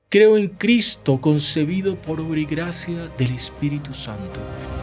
Creo en Cristo, concebido por obra y gracia del Espíritu Santo.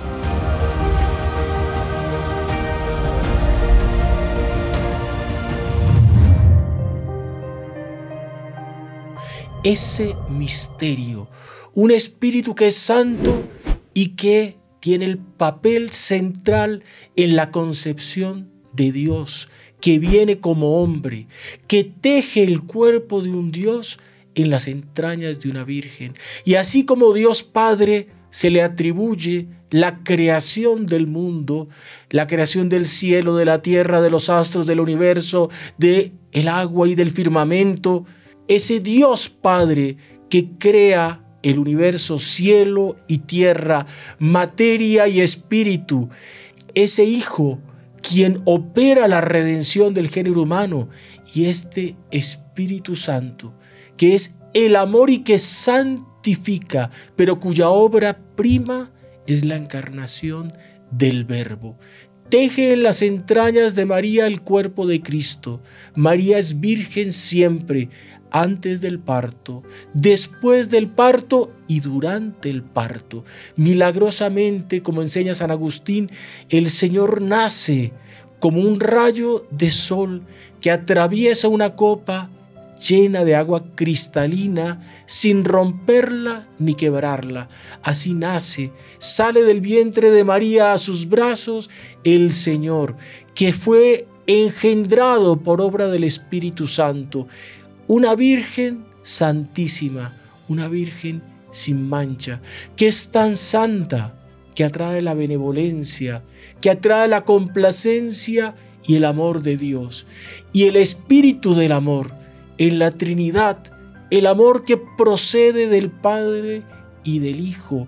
Ese misterio, un Espíritu que es santo y que tiene el papel central en la concepción de Dios, que viene como hombre, que teje el cuerpo de un Dios en las entrañas de una virgen. Y así como Dios Padre se le atribuye la creación del mundo, la creación del cielo, de la tierra, de los astros, del universo, del agua y del firmamento, ese Dios Padre que crea el universo, cielo y tierra, materia y espíritu, ese Hijo quien opera la redención del género humano, y este Espíritu Santo, que es el amor y que santifica, pero cuya obra prima es la encarnación del Verbo. Teje en las entrañas de María el cuerpo de Cristo. María es virgen siempre, antes del parto, después del parto y durante el parto. Milagrosamente, como enseña San Agustín, el Señor nace como un rayo de sol que atraviesa una copa llena de agua cristalina sin romperla ni quebrarla. Así nace, sale del vientre de María a sus brazos el Señor, que fue engendrado por obra del Espíritu Santo. Una virgen santísima, una virgen sin mancha, que es tan santa, que atrae la benevolencia, que atrae la complacencia y el amor de Dios. Y el espíritu del amor en la Trinidad, el amor que procede del Padre y del Hijo,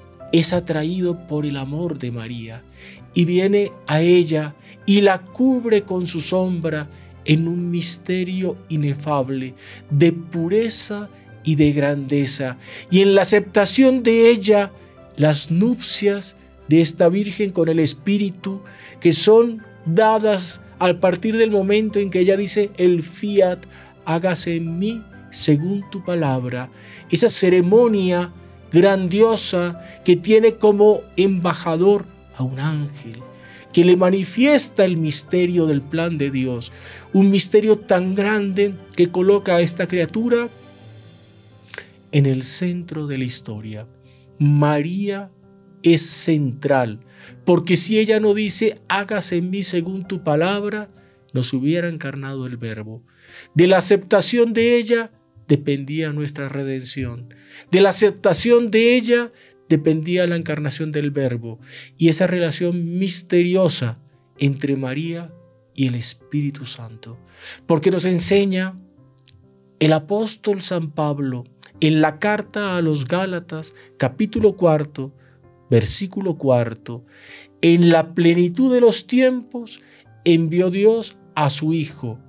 es atraído por el amor de María y viene a ella y la cubre con su sombra en un misterio inefable de pureza y de grandeza. Y en la aceptación de ella, las nupcias de esta Virgen con el Espíritu, que son dadas a partir del momento en que ella dice: el fiat, hágase en mí según tu palabra. Esa ceremonia grandiosa que tiene como embajador a un ángel, que le manifiesta el misterio del plan de Dios, un misterio tan grande que coloca a esta criatura en el centro de la historia. María es central, porque si ella no dice hágase en mí según tu palabra, no se hubiera encarnado el Verbo. De la aceptación de ella dependía nuestra redención. De la aceptación de ella dependía la encarnación del Verbo y esa relación misteriosa entre María y el Espíritu Santo. Porque nos enseña el apóstol San Pablo en la carta a los Gálatas, capítulo 4, versículo 4, en la plenitud de los tiempos envió Dios a su Hijo,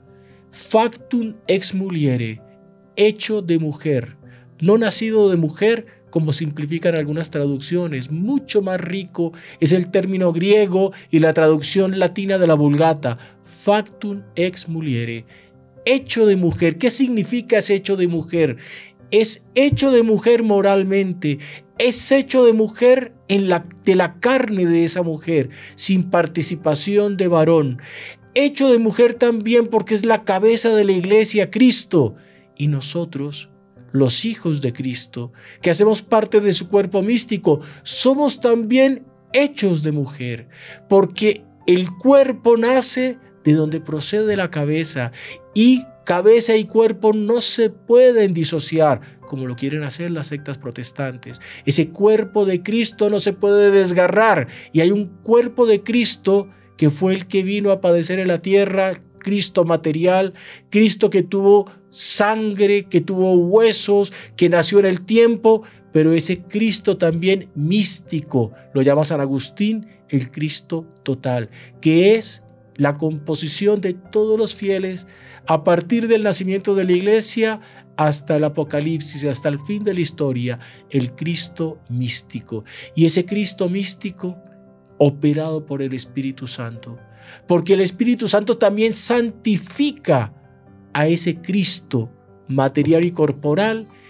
factum ex muliere, hecho de mujer, no nacido de mujer, como simplifican algunas traducciones. Mucho más rico es el término griego y la traducción latina de la Vulgata, factum ex muliere, hecho de mujer. ¿Qué significa ese hecho de mujer? Es hecho de mujer moralmente, es hecho de mujer de la carne de esa mujer, sin participación de varón. Hecho de mujer también porque es la cabeza de la iglesia, Cristo, y nosotros, los hijos de Cristo, que hacemos parte de su cuerpo místico, somos también hechos de mujer, porque el cuerpo nace de donde procede la cabeza, y cabeza y cuerpo no se pueden disociar, como lo quieren hacer las sectas protestantes. Ese cuerpo de Cristo no se puede desgarrar, y hay un cuerpo de Cristo que fue el que vino a padecer en la tierra, Cristo material, Cristo que tuvo sangre, que tuvo huesos, que nació en el tiempo, pero ese Cristo también místico, lo llama San Agustín el Cristo total, que es la composición de todos los fieles a partir del nacimiento de la iglesia hasta el Apocalipsis, hasta el fin de la historia, el Cristo místico. Y ese Cristo místico operado por el Espíritu Santo, porque el Espíritu Santo también santifica a ese Cristo material y corporal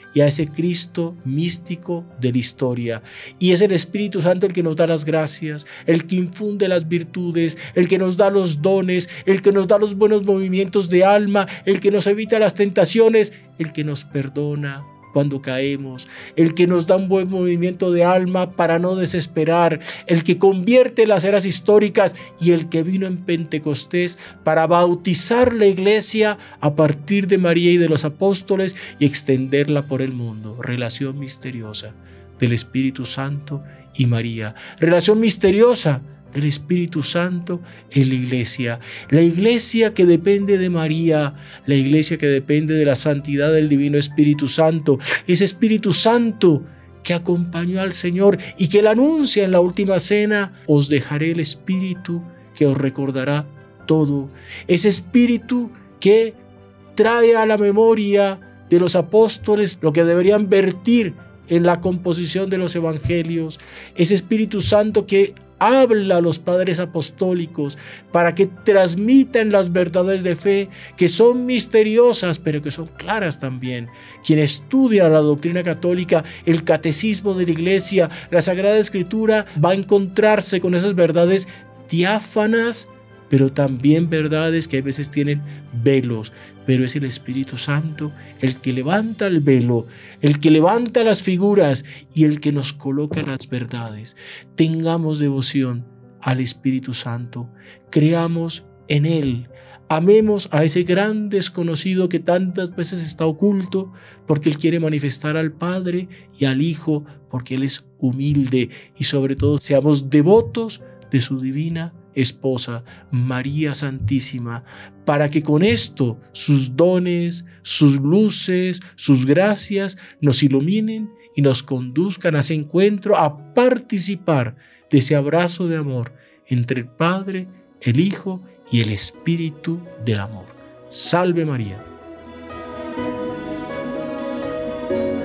y a ese Cristo místico de la historia. Y es el Espíritu Santo el que nos da las gracias, el que infunde las virtudes, el que nos da los dones, el que nos da los buenos movimientos de alma, el que nos evita las tentaciones, el que nos perdona cuando caemos, el que nos da un buen movimiento de alma para no desesperar, el que convierte las eras históricas y el que vino en Pentecostés para bautizar la iglesia a partir de María y de los apóstoles y extenderla por el mundo. Relación misteriosa del Espíritu Santo y María. Relación misteriosa del Espíritu Santo en la iglesia que depende de María, la iglesia que depende de la santidad del Divino Espíritu Santo, ese Espíritu Santo que acompañó al Señor y que le anuncia en la última cena: os dejaré el Espíritu que os recordará todo. Ese Espíritu que trae a la memoria de los apóstoles lo que deberían vertir en la composición de los evangelios, ese Espíritu Santo que habla a los padres apostólicos para que transmitan las verdades de fe que son misteriosas pero que son claras también. Quien estudia la doctrina católica, el catecismo de la iglesia, la Sagrada Escritura, va a encontrarse con esas verdades diáfanas, pero también verdades que a veces tienen velos. Pero es el Espíritu Santo el que levanta el velo, el que levanta las figuras y el que nos coloca las verdades. Tengamos devoción al Espíritu Santo, creamos en Él, amemos a ese gran desconocido que tantas veces está oculto, porque Él quiere manifestar al Padre y al Hijo, porque Él es humilde, y sobre todo seamos devotos de su divina esposa, María Santísima, para que con esto sus dones, sus luces, sus gracias nos iluminen y nos conduzcan a ese encuentro, a participar de ese abrazo de amor entre el Padre, el Hijo y el Espíritu del amor. Salve María.